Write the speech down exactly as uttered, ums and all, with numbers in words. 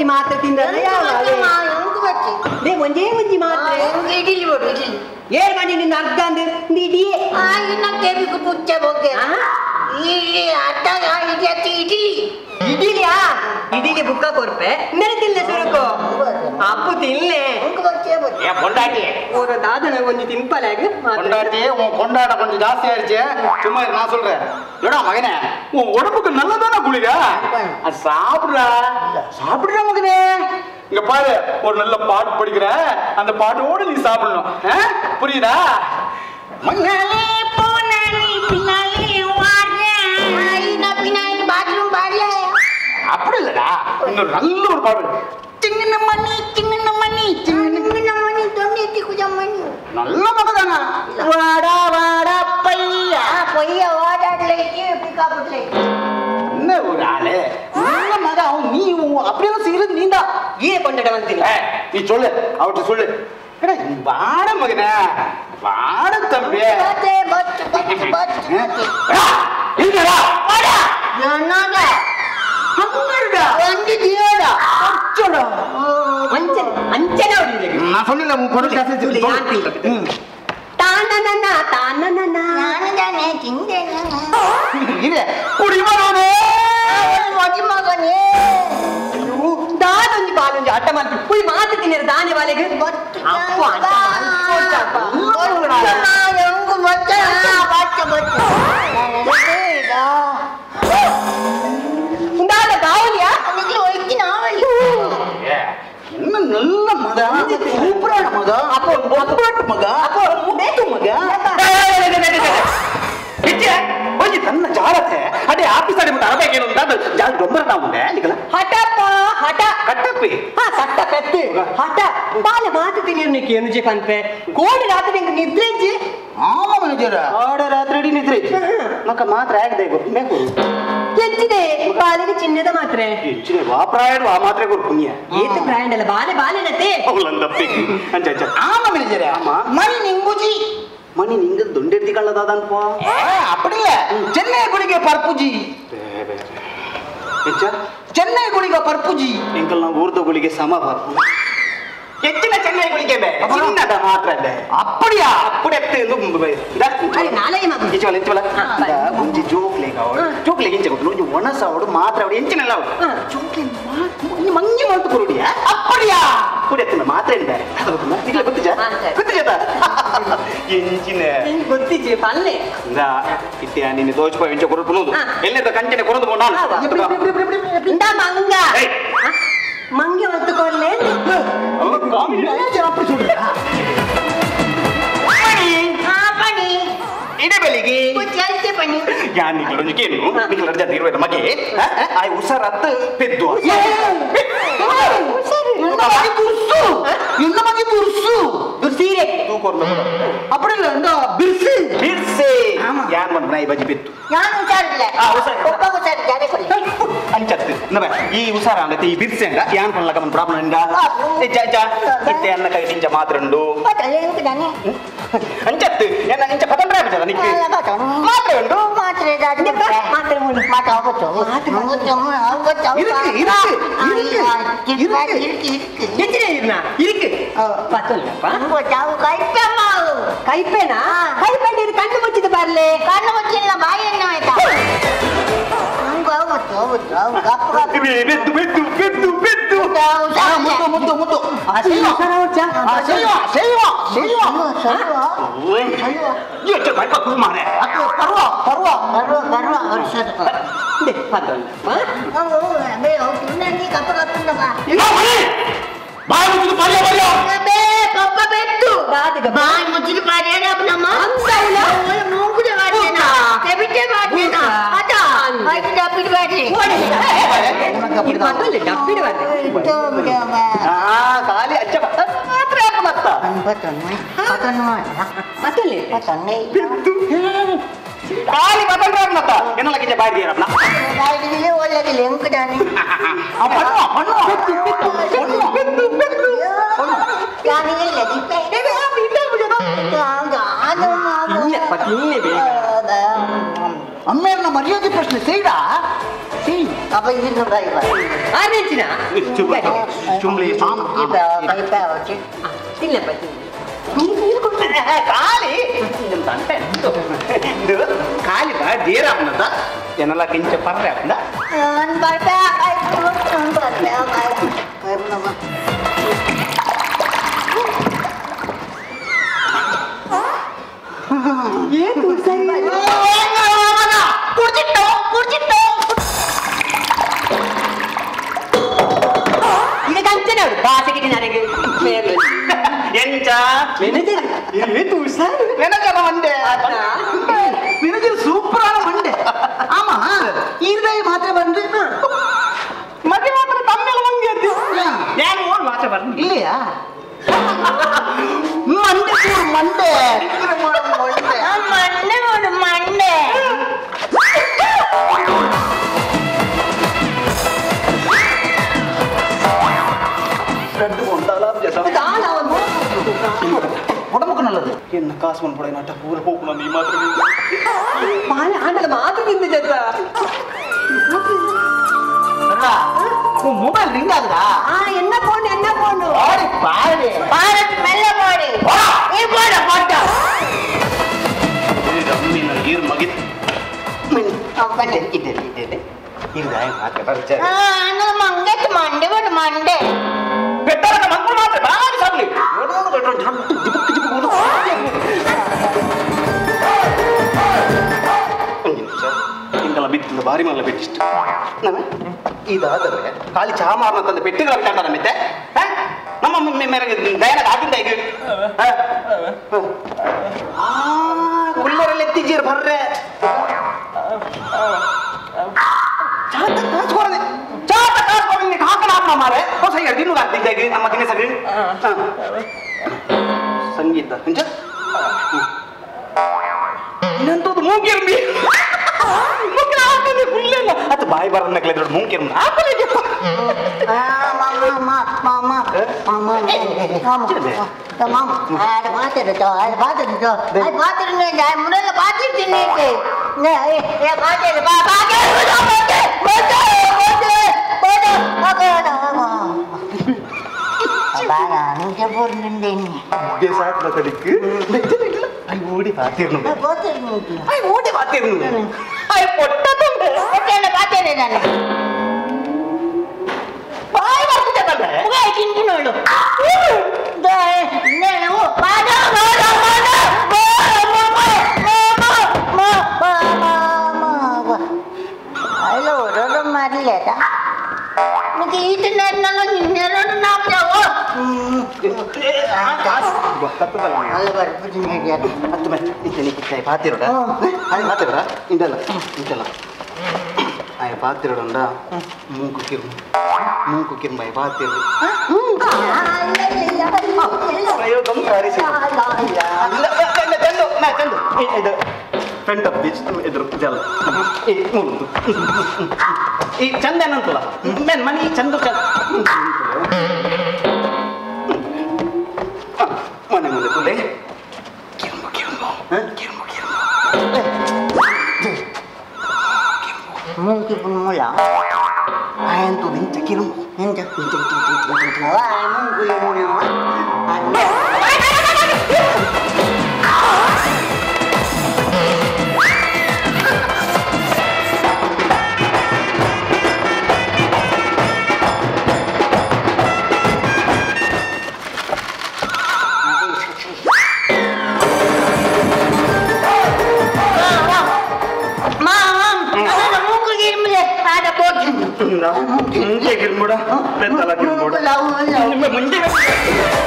ಮಾತ್ರ ತಿಂದ್ರೆ ಒಂದೇ ಒಂಜಿ ಮಾತ್ರ ಏಳು ಮಣಿ ನಿನ್ನ ಅರ್ಧ ಅಂದ್ರೆ ಇಡೀ ಪುಚ್ಚ ಬಗ್ಗೆ ಇಡ್ಲಿ ಇಡಿಲಿಯಾ ಇಡಿಲಿ ಬುಕ್ಕ ಕೊರ್ಪೆ ನೆನತಿಲ್ಲ ಸುರುಕು ಅಪ್ಪು ತಿನ್ನೆ ಕೊಂಡಾಟಿ ದಾದನ ಒಂಜಿ ತಿಂಪಲಾಗ ಕೊಂಡಾಟಿ கொண்டாட கொஞ்சம் ஜாஸ்தி ஆயிடுச்சு சும்மா நான் சொல்றேன் ஏடா மகனே உன் உடம்புக்கு நல்லதான குளிகா அது சாப்பிடுறா சாப்பிடுறா மகனே இங்க பாரு ஒரு நல்ல பாட்டு படிக்கிற அந்த பாட்டோட நீ சாப்பிடணும் புரியுதா மங்கலே போனானி பின்னாலே வாரே ஐனா பின்னாடி பாத்ரூம் பாடல அப்படி இல்லடா இன்னொரு நல்ல ஒரு பாட்டு சின்ன மணி சின்ன மணி சின்ன மணி தொண்ணூத்தி குஜம் மணி நல்ல மகதான வாடா வாடா பையா பையா வாடாடல பிக்கா புட்லே என்ன ஒரு ஆளு நல்ல மக அவன் நீ அப்படியெல்லாம் செய்யறது நீண்டா ஏன் கொண்டாட வந்தீங்க நீ சொல்லு அவர்கிட்ட சொல்லு வாட மகனே வாட தம்பி பத்தே பத்து பத்து பத்து இல்லடா வாடா என்னடா அங்கடா வந்து தியோடா அச்சடா அஞ்சன் அஞ்சனா ஓடிங்க நான் சொல்லல உன் பொண்ணு காசு சொல்லு யார் திங்க தானனனா தானனனா நானே திங்கேனா இது குடிமகனே மதிமகனே ದಾದೊಂದು ಬಾಲೊಂದು ಅಟ್ಟ ಮಾಡ್ತೀವಿ ಪುಯ್ ಮಾತು ತಿನ್ನರು ದಾನಿ ವಾಲೆಗೆ ಅಪ್ಪ ಅಟ್ಟ ಮಾಡ್ಕೊಟ್ಟಪ್ಪ ಹೆಂಗು ಬಚ್ಚ ಬಚ್ಚ ಬಚ್ಚ ದಾದ ಗಾವಲಿಯಾ ಅವನಿಗೆ ಹೋಯ್ತೀನಿ ಆವಲಿ என்ன நல்ல மக சூப்பரான மக அப்போ ஒப்பாட்டு மக அப்போ முடேக்கு மக ಬಿಚ್ಚೆ ಹೋಗಿ ತನ್ನ ಜಾರತೆ ಅದೇ ಆಫೀಸ್ ಅಲ್ಲಿ ಮುಂದೆ ಅರಬೇಕು ಏನು ಅಂತ ಜಾಗ ಡೊಂಬರ ನಾವು ಮುಂದೆ ನಿಕಲ ಹಟಪ್ಪ ಹಟ ಕಟ್ಟಪ್ಪಿ ಹಾ ಕಟ್ಟ ಕಟ್ಟಿ ಹಟ ಬಾಲ ಮಾತು ತಿನ್ನರು ನೀ ಕೇನುಜೆ ಕನ್ಪೆ ಕೋಡಿ ರಾತ್ರಿ ನಿಂಗೆ ನಿದ್ರೆ ಇಜ್ಜಿ ಆಮ ಮನುಜರ ಆಡ ರಾತ್ರಿ ಇಡೀ ನಿದ್ರೆ ಇಜ್ಜಿ ಮಕ್ಕ ಮಾತ್ರ ಆಗದೆ ಬೇಕು ಹೆಚ್ಚಿದೆ ಬಾಲಿಗೆ ಚಿನ್ನದ ಮಾತ್ರೆ ಹೆಚ್ಚಿದೆ ವಾ ಪ್ರಾಯಡು ಆ ಮಾತ್ರೆ ಕೊಡು ಪುಣ್ಯ ಏತ ಬ್ರ್ಯಾಂಡ್ ಅಲ್ಲ ಬಾಲೆ ಬಾಲೆನತೆ ಅವಳಂದಪ್ಪಿ ಅಂಚ ಅಂಚ ಆಮ ಮನುಜರ ಆಮ ಮಣಿ ನಿಂಗುಜಿ மணி நீங்க தொண்டெடுத்தி கள்ளதாதான் போ அப்படி இல்ல சென்னை குடிக்க பர்புஜி சென்னை குடிக்க பர்புஜி எங்கெல்லாம் ஊர்த குளிக்க சம பர்பு ಹೆಚ್ಚಿನ ಚೆನ್ನೈ ಕುಳಿಕೆ ಚಿನ್ನದ ಮಾತ್ರ ಅಪ್ಪಡಿಯಾ ಅಪ್ಪಡಿ ನಾಳೆ ಮುಂಚೆ ಜೋಕ್ಲೆಗ ಜೋಕ್ಲೆಗೆ ಇಂಚೆ ಕೊಟ್ಟು ಒಣಸ ಅವಡು ಮಾತ್ರ ಅವಡು ಎಂಚಿನಲ್ಲ ಅವಡು ಜೋಕ್ಲೆ ಮಂಗಿ ಮಾಡ್ತು ಕೊರುಡಿಯ ಅಪ್ಪಡಿಯಾ ಅಪ್ಪಡಿ ಎತ್ತಿನ ಮಾತ್ರ ಇದ್ದಾರೆ ಗೊತ್ತಿಜ ಗೊತ್ತಿಜ ಎಂಚಿನ ಗೊತ್ತಿಜಿ ಪಲ್ಲೆ ಇತ್ಯ ನಿನ್ನ ದೋಚಪ ಎಂಚ ಕೊರಡು ಎಲ್ಲದ ಕಂಚನೆ ಕೊರದು ಕೊಂಡ ಮಂಗ ಮಂಗೆ ಹೊತ್ತು ಕೊಡ್ಲೆ ಇದೇ ಬೆಳಿಗ್ಗೆ ಯಾನ್ ನಿಕ್ಲ ಏನು ನಿಕ್ಲ ಜನ ಇರುವೆ ಮಗೆ ಆ ಉಸರತ್ತು ಪೆದ್ದು ಇನ್ನ ಮಗೆ ತುರ್ಸು ಸೀರೆ அப்படி இல்ல இந்த பிர்சி பிர்சி யான் வந்து நாய் பஜி பெತ್ತು ನಾನು ಹುಷಾರಿಲ್ಲ ಆ ಹುಷಾರ್ ಒಬ್ಬ ಹುಷಾರ್ ಜಾರೆ ಕೊಡಿ ಅಂಚತ್ತು ನಬ ಈ ಹುಷಾರ ಅಂಗತಿ ಈ ಬಿರ್ಸಿ ಅಂಗ ಯಾನ್ ಪನ್ನಲಕ ಮನ್ ಪ್ರಾಬ್ಲಮ್ ಇಂದ ಏ ಜಾ ಜಾ ಇತ್ತೆ ಅನ್ನ ಕೈ ನಿಂಜ ಮಾತ್ರಂಡು ಪತಲೆ ಎಂಕ ದಾನೆ ಅಂಚತ್ತು ಎನ್ನ ನಿಂಜ ಪತನ್ ರಾಬ ಜನ ನಿಕ್ಕೆ ಮಾತ್ರ ಉಂಡು ಮಾತ್ರೆ ದಾನೆ ಮಾತ್ರೆ ಮುನಿ ಮಾತ ಹೋಗೋ ಮಾತ್ರೆ ಹೋಗೋ ಹೋಗೋ ಇருக்கு ಇருக்கு ಇருக்கு ಇருக்கு ಎಚ್ಚರೆ ಇರ್ನ ಇருக்கு ಪತ್ತಲ್ಲಪ್ಪ ಹೋಗೋ ಜಾವು ಕೈಪಮ್ಮ ಕೈಪೇನಾ ಕೈಪೇನ ಇದು ಕಣ್ಣು ಮುಚ್ಚಿದ ಬರ್ಲೆ ಕಣ್ಣು ಮುಚ್ಚಿಲ್ಲ ಬಾಯಿಯನ್ನ ಆಯ್ತಾ ಹಂಗ ಹೋಗುತ್ತೆ ಹೋಗುತ್ತೆ ಹೋಗು ಗಪ್ಪ ಗಪ್ಪ ಬೆತ್ತು ಬೆತ್ತು ಬೆತ್ತು ಬೆತ್ತು ಮುತ್ತು ಮುತ್ತು ಮುತ್ತು ಸೇವಾ ಸೇವಾ ಸೇವಾ ಸೇವಾ ಸರಿವಾ ಎಷ್ಟು ಬೈಕ ಕುರು ಮಾರೆ ಪರ್ವ ಪರ್ವ ಬರುವ ಬರುವ ವರ್ಷದ ಪತ್ತಲ್ಲಪ್ಪ ಹೋಗು ಬೇ ಹೋಗ್ತು ನನಗೆ ಗಪ್ಪ ಗಪ್ಪ ಬಾ ಬಾಯಿ ಮುಚ್ಚಿದ ಪರ್ಯ ಪರ್ಯ ಬೇ ಗಪ್ಪ ಬೆತ್ತು ದಾದಿಗ ಬಾಯಿ ಮುಚ್ಚಿದ ಪಾರ್ಯಾನ ಅಪ್ಪನಮ್ಮ ಅಂದಲ್ಲ ಮೂಗುದೆ ಬಾಡ್ಲೇನ ತೆಬಿಟ್ಟೆ ಬಾಡ್ಲೇನ ಅದ ಆಯ್ತು ಡಬ್ಬಿಡ್ ಬಾಡ್ಲಿ ಇದು ಪತ್ತಲ್ಲಿ ಡಬ್ಬಿಡ ಬರ್ಲೆ ಖಾಲಿ ಅಚ್ಚ ಮಾತ್ರ ಯಾಕೆ ಮತ್ತ ಪತನ್ನು ಪತನ್ನು ಮಾಡ ಪತ್ತಲ್ಲಿ ಪತನ್ನೇ ಖಾಲಿ ಪತನ್ ರಾಬ್ ಮತ್ತ ಏನಲ್ಲ ಕಿಂಚ ಬಾಯಿ ರಬ್ನ ಬಾಯಿಗೆ ಒಳ್ಳೆದಿಲ್ಲ ಎಂಕ ದಾನಿ ಆ ಪಣ್ಣು ಪಣ್ಣು ಬೆತ್ತು ಬೆತ್ತು ಬೆತ್ತು ಬೆತ್ತು ಯಾನಿಗೆ ಇಲ್ಲ ದಿಪ್ಪೆ ಹೌದಾ ಅದು ಇಲ್ಲ ಪತ್ತಿನ್ನೇ ಬೇಗ అమ్మేరన్న మర్యాద ప్రశ్న చేయడా apa ini sudah iba Argentina. coba cumli kita kita oke Tidak betul. kali ಇದು ಖಾಲಿ ಬಾ ಡೇರ ಅನ್ನದ ಏನೆಲ್ಲ ಕಿಂಚ ಪರ್ರೆ ಅಂದ an baca itu an baca kayak nama ಏನು ಸರಿ kurcito kurcito ಇದು ಕಂಚನ ಭಾಷೆಗೆ ನನಗೆ ಎಂಚ ಮೆನೆಜರ್ ಏನು ಸರ್ ಮೆನೆಜರ್ ಮಂಡೆ ಮೆನೆಜರ್ ಸೂಪರ್ ಆன ಮಂಡೆ ಆಮ ಈರ್ದಾಯಿ ಮಾತ್ರ ಬಂದ್ರೆ ಮಗೆ ಮಾತ್ರ ತಮ್ಮೆಲ್ಲ ಮಂಗೆ ಅದು ನಾನು ಓನ್ ಮಾತ್ರ ಬಂದು ಇಲ್ಲಿಯಾ ಮಂಡೆ ಸೂರ್ ಮಂಡೆ ಮಂಡೆ ಮಂಡೆ ನೋಡು ಮಂಡೆ ரெண்டு கொண்டாலாம் உடம்புக்கு நல்லது என்ன காசு பண்ண போட நாட்டா ஊர போகணும் நீ மாத்திரம் பால ஆண்டல மாத்திரம் தின்னு ஜெத்தா அண்ணா உன் மொபைல் ரிங் ஆகுதா ஆ என்ன போன் என்ன போன் பாரு பாரு பாரத் மெல்ல போடு நீ போட போட்டோ இது ரம்மி நகீர் மகித் apa jadi jadi jadi இதுதான் மாத்திர பரிச்சை ah no mangge mande bodu mande பெட்டரக Mangal மாத்திர பாரு சாப்லி ஓடோட ஓடோட ஜிபுக்கு ஜிபுக்கு ஓடு ಇಂಗಲ ಬಿತ್ತಿಲ್ಲ ಬಾರಿ ಮಲ್ಲ ಬಿಟ್ಟಿಷ್ಟು ನಾನು ಇದಾದರೆ ಖಾಲಿ ಚಹಾ ಮಾರನಂತ ಪೆಟ್ಟಿಗಳ ಬಿಟ್ಟಾರ ಮಿತ್ತೆ ನಮ್ಮ ಮೇರೆಗೆ ದಯನ ಆಗಿಂದ ಈಗ ಕುಲ್ಲರಲ್ಲಿ ಎತ್ತಿಜೀರ್ ಬರ್ರೆ ಚಾತ ಕಾಸ್ಕೊರದೆ ಚಾತ ಕಾಸ್ಕೊರದೆ ಹಾಕಣ ಹಾಕಣ ಮಾರೆ ಹೊಸ ಎರ್ದಿನು ಆಗ್ತಿದ್ದ ಈಗ ನಮ್ಮ ದಿನಸರಿ ಸಂಗೀತ ಹಿಂಜ ಇನ್ನಂತದ್ದು ಮೂಗಿರ್ಬಿ ಅದು ಬಾಯಿ ಬರನ್ನ ಕೇಳಿದ್ರು ಮೂಗಿರ್ಮ ah mama mama mama mama mama ada bater itu ada bater itu ada bater ni jangan mula bater sini ke ni eh bater bater bater bater bater bater bater abang ni jebur nindi ni ಬೇಸಾಕ್ಲ ತಡಿக்கு ಐ ಓಡಿ ಪಾತಿರ್ನು bater ni I ಓಡಿ ಪಾತಿರ್ನು I ಪೊಟ್ಟ ತಂದೆ bater bater ni dan ಬಾಯಿ ಬರ್ತಿದೆ ತಂದೆ bukan kini dulu dah ni lu pada pada pada mama mama mama mama halo rodo mari leta mungkin itu nana ni nana nak jawab halo berpunyai dia ಹತ್ತು ಮೇ ಇತ್ತನಿ ಕಿತ್ತಾಯಿ ಪಾತಿರೋಡ ಅದು ಮಾತಿರೋಡ ಇಂದಲ್ಲ ಇಂದಲ್ಲ ಆಯ ಪಾತಿರೋಡ ಮೂಕು ಕಿರು ಮೂಕು ಕಿರ್ಮೈ ಪಾತಿರು ಅಯ್ಯೋ ಗಮ್ ಕಾರಿಸಿ ಇಲ್ಲ ಚಂದು ನಾ ಚಂದು ಇದು ಫ್ರಂಟ್ ಆಫ್ ಬೀಚ್ ಎದುರು ಇದಲ್ಲ ಈ ಮೂರು ಈ ಚಂದ ಏನಂತಲ್ಲ ಮೇನ್ ಮನಿ ಚಂದು ಚಂದ ಮನೆ ಮುಂದೆ ತುಲೆ ಕಿರುಂಬು ಕಿರುಂಬು ಕಿರುಂಬು ಕಿರುಂಬು mungkin pun mula ayan tu binca ಕಿರುಂಬು Hinta, hinta, hinta, hinta, hinta. Wah, mungkin mula. ಮುಂಚೆ ಗಿರ್ಮುಡ ಬೆತ್ತಲ ಗಿರ್ಮುಡ Lawan, lawan. ಮುಂಚೆ